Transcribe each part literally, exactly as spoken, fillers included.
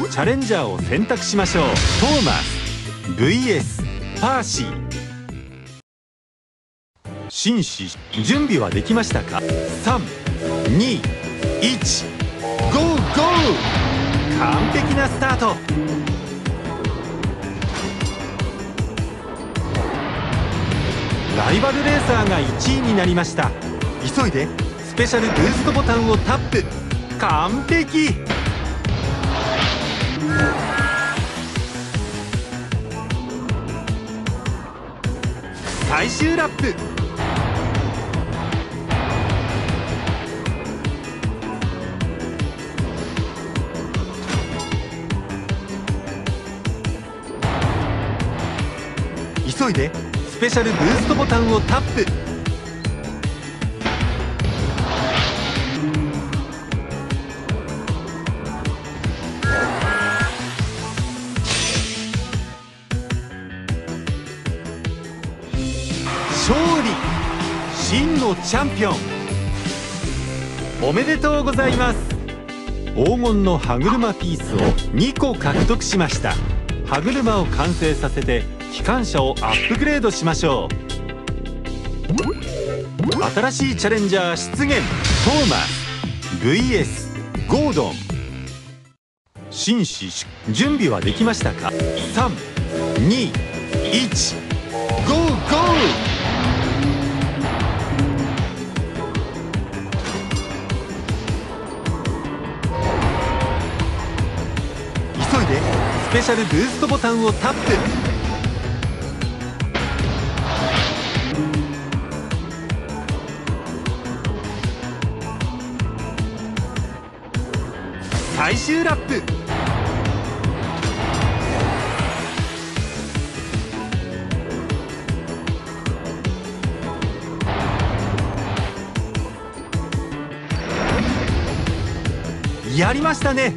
チャレンジャーを選択しましょう。トーマス ブイエス パーシー。紳士、準備はできましたか？さん、に、いち、ゴーゴー！完璧なスタート。ライバルレーサーがいちいになりました。急いでスペシャルブーストボタンをタップ。完璧。最終ラップ。急いでスペシャルブーストボタンをタップ。勝利！真のチャンピオン！おめでとうございます。黄金の歯車ピースをにこ獲得しました。歯車を完成させて機関車をアップグレードしましょう。新しいチャレンジャー出現。トーマス ブイエス ゴードン。紳士、準備はできましたか？さん、に、いち、ゴーゴー！急いでスペシャルブーストボタンをタップ。最終ラップ。やりましたね。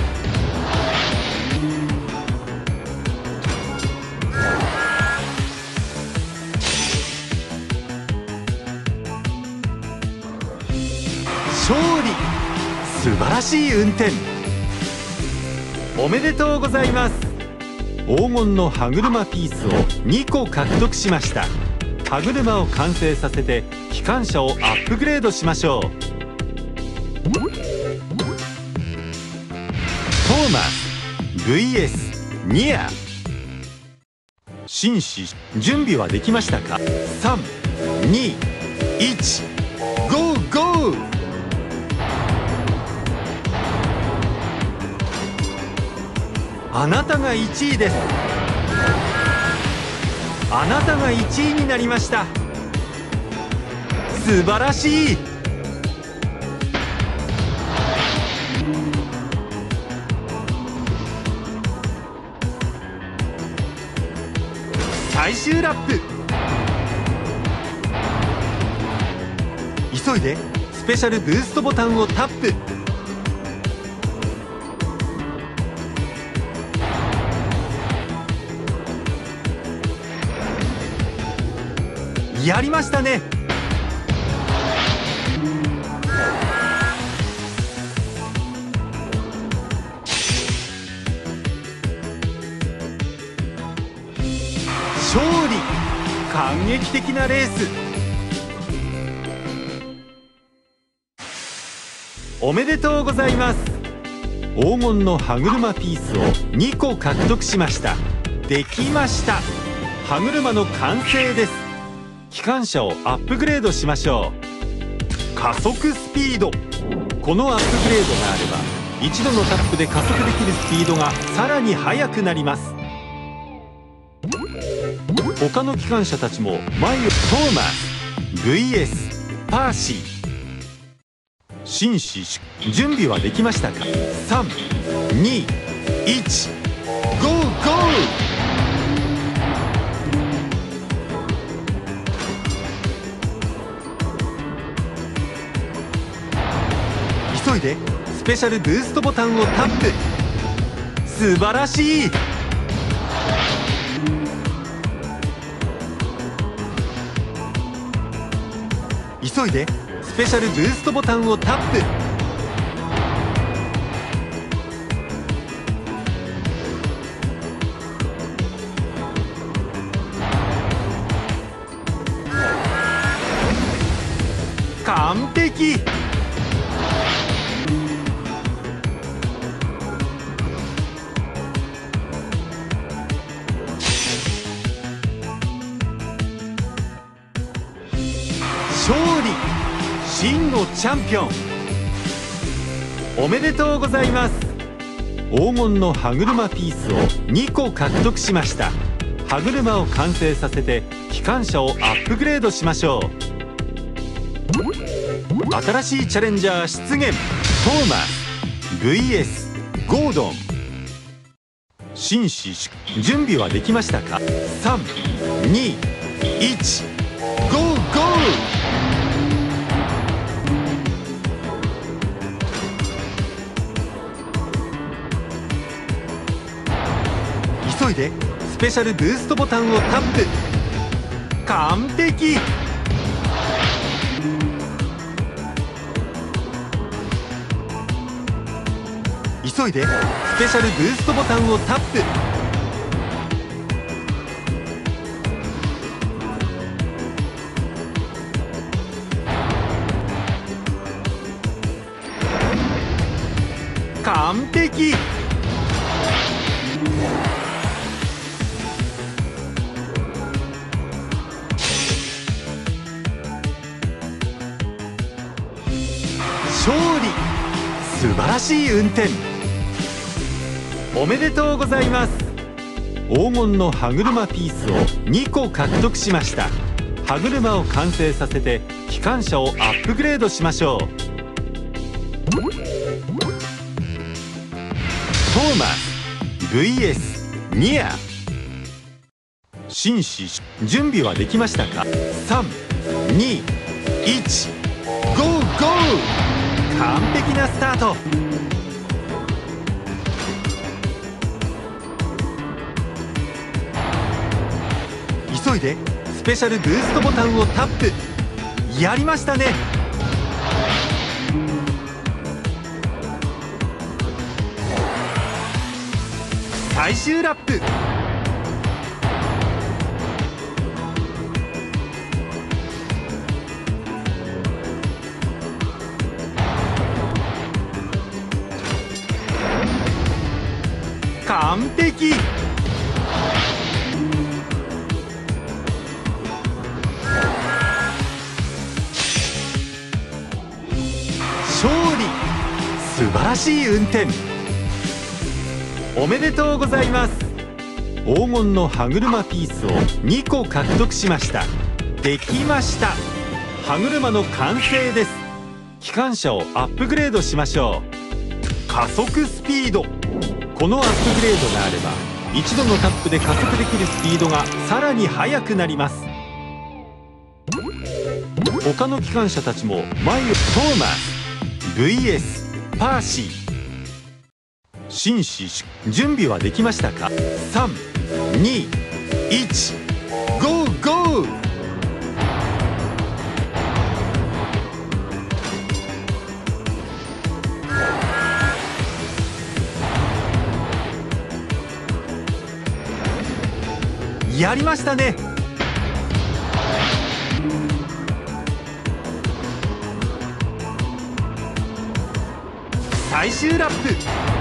勝利！素晴らしい運転。おめでとうございます。黄金の歯車ピースをにこ獲得しました。歯車を完成させて機関車をアップグレードしましょう。トーマス ブイエス ニア。紳士、準備はできましたか？さん、に、いち、ゴーゴー！あなたがいちいです。あなたがいちいになりました。素晴らしい。最終ラップ。急いでスペシャルブーストボタンをタップ。やりましたね。勝利！感激的なレース。おめでとうございます。黄金の歯車ピースをにこ獲得しました。できました。歯車の完成です。機関車をアップグレードしましょう。加速スピード。このアップグレードがあれば一度のタップで加速できるスピードがさらに速くなります。他の機関車たちも前を。トーマス ブイエス パーシー。紳士、準備はできましたか？さん、に、いち、ゴーゴー！急いでスペシャルブーストボタンをタップ。素晴らしい。急いでスペシャルブーストボタンをタップ。 璧。勝利、真のチャンピオン。おめでとうございます。黄金の歯車ピースをにこ獲得しました。歯車を完成させて機関車をアップグレードしましょう。新しいチャレンジャー出現。トーマス ブイエス ゴードン。紳士、準備はできましたか？さん、に、いち、ゴーゴー。急いでスペシャルブーストボタンをタップ。完璧。急いでスペシャルブーストボタンをタップ。完璧。勝利、素晴らしい運転。おめでとうございます。黄金の歯車ピースをにこ獲得しました。歯車を完成させて機関車をアップグレードしましょう。トーマス ブイエス ニア。紳士、準備はできましたか？さん、に、いち、ゴーゴー。完璧なスタート。急いでスペシャルブーストボタンをタップ。やりましたね。最終ラップ。完璧。勝利、素晴らしい運転。おめでとうございます。黄金の歯車ピースをにこ獲得しました。できました。歯車の完成です。機関車をアップグレードしましょう。加速スピード。このアップグレードがあれば一度のタップで加速できるスピードがさらに速くなります。他の機関車たちも前を。トーマス ブイエス パーシー。紳士、準備はできましたか？さん、に、いち、ゴーゴー。やりましたね。最終ラップ。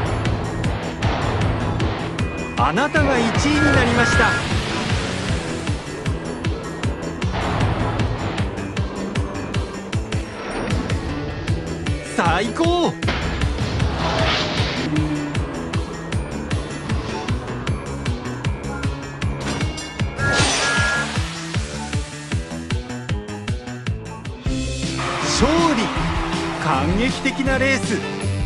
あなたがいちいになりました。最高。勝利、感激的なレース。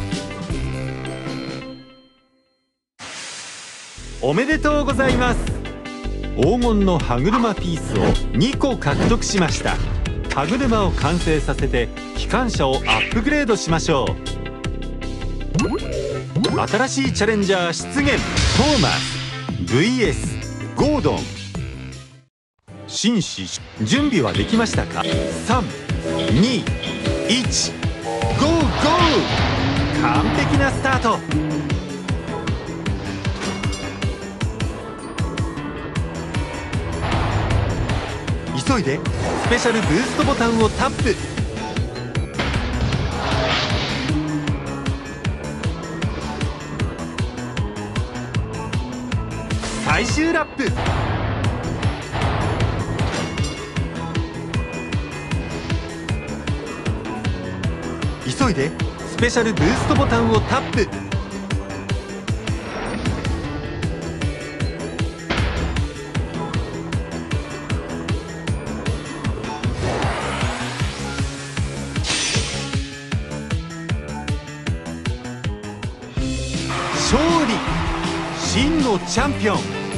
おめでとうございます。黄金の歯車ピースをにこ獲得しました。歯車を完成させて機関車をアップグレードしましょう。新しいチャレンジャー出現。トーマス ブイエス ゴードン。紳士、準備はできましたか？さん、に、いち、ゴーゴー。完璧なスタート。急いでスペシャルブーストボタンをタップ。 最終ラップ。急いでスペシャルブーストボタンをタップ。勝利、真のチャンピオン。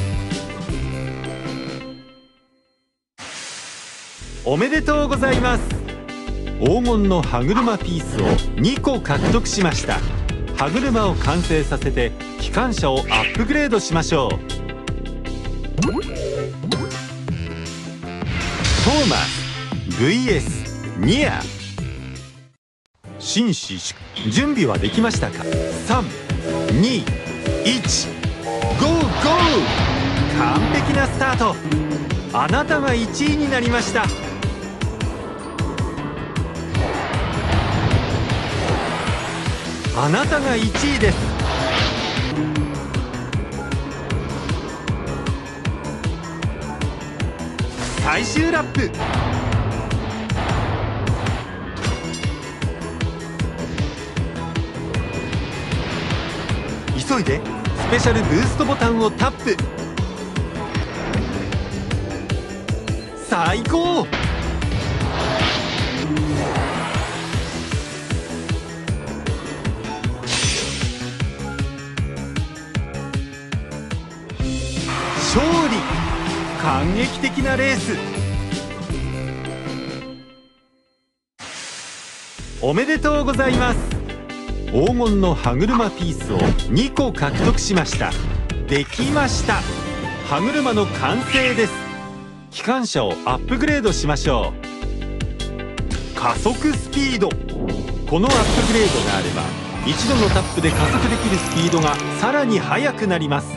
おめでとうございます。黄金の歯車ピースをにこ獲得しました。歯車を完成させて機関車をアップグレードしましょう。トーマス ブイエス ニア。紳士準備はできましたか。さんにいちゴーゴー。完璧なスタート。あなたがいちいになりました。あなたがいちいです。最終ラップ。急いでスペシャルブーストボタンをタップ。最高。勝利、感激的なレース。おめでとうございます。黄金の歯車ピースをにこ獲得しました。できました。歯車の完成です。機関車をアップグレードしましょう。加速スピード。このアップグレードがあれば一度のタップで加速できるスピードがさらに速くなります。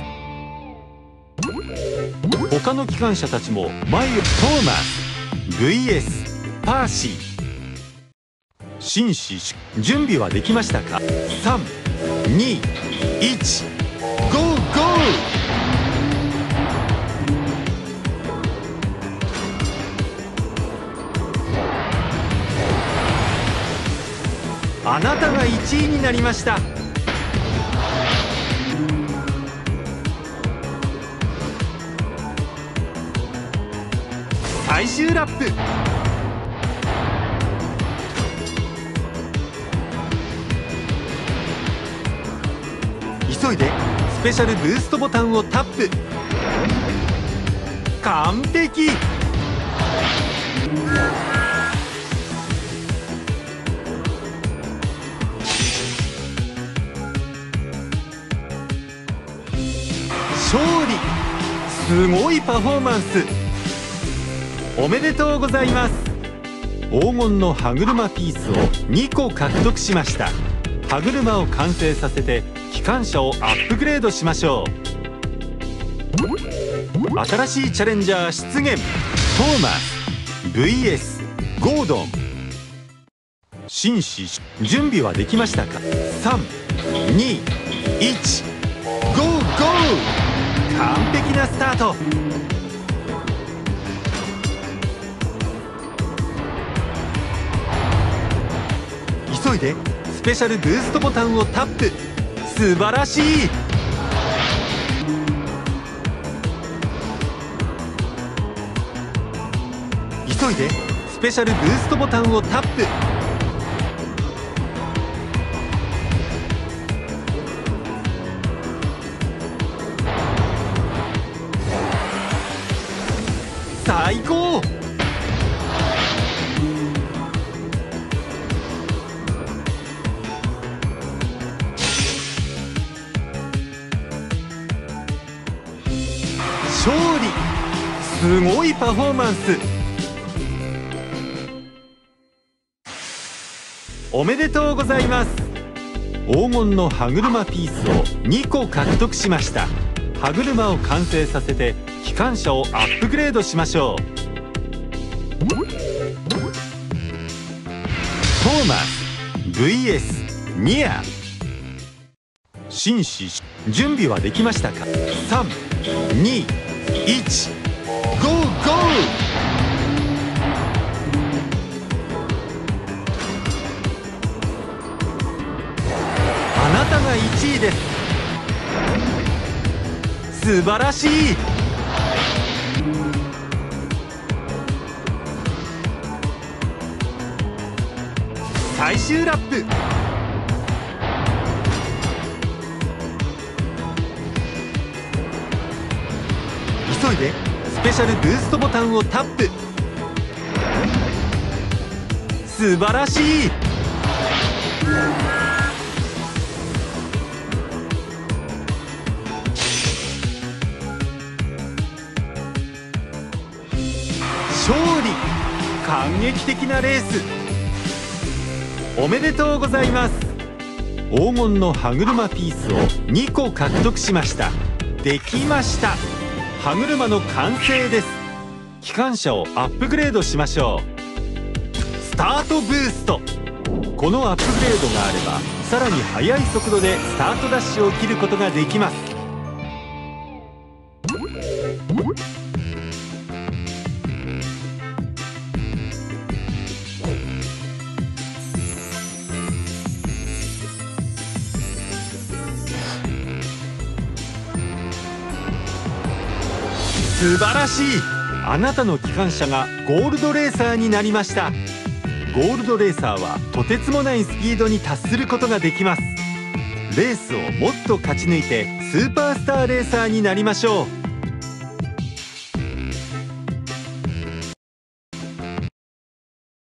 他の機関車たちも前を。トーマス ブイエス パーシー。紳士準備はできましたか。さんにいちゴーゴー。あなたがいちいになりました。最終ラップ。急いでスペシャルブーストボタンをタップ。完璧。勝利、すごいパフォーマンス。おめでとうございます。黄金の歯車ピースをにこ獲得しました。歯車を完成させて機関車をアップグレードしましょう。新しいチャレンジャー出現。トーマス ブイエス ゴードン。紳士準備はできましたか。さんにいちゴーゴー。完璧なスタート。急いでスペシャルブーストボタンをタップ。素晴らしい。急いでスペシャルブーストボタンをタップ。最高。勝利、すごいパフォーマンス。おめでとうございます。黄金の歯車ピースをにこ獲得しました。歯車を完成させて機関車をアップグレードしましょう。トーマス ブイエス ニア。紳士準備はできましたか。さんにいちゴーゴー。あなたがいちいです。素晴らしい。最終ラップ。急いでスペシャルブーストボタンをタップ。素晴らしい。勝利。感激的なレース。おめでとうございます。黄金の歯車ピースをにこ獲得しました。できました。歯車の完成です。機関車をアップグレードしましょう。スタートブースト。このアップグレードがあればさらに速い速度でスタートダッシュを切ることができます。素晴らしい。あなたの機関車がゴールドレーサーになりました。ゴールドレーサーはとてつもないスピードに達することができます。レースをもっと勝ち抜いてスーパースターレーサーになりましょう。